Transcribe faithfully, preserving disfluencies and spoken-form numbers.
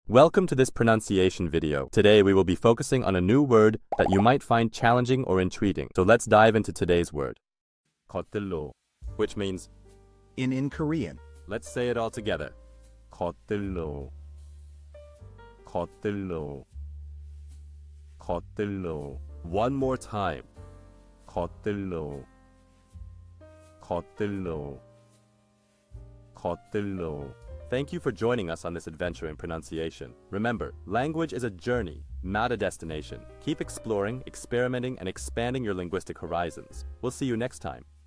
Welcome to this pronunciation video. Today we will be focusing on a new word that you might find challenging or intriguing. So let's dive into today's word. geotdeulro, which means in in Korean. Let's say it all together. geotdeulro. geotdeulro. geotdeulro. One more time. geotdeulro. geotdeulro. geotdeulro. Thank you for joining us on this adventure in pronunciation. Remember, language is a journey, not a destination. Keep exploring, experimenting, and expanding your linguistic horizons. We'll see you next time.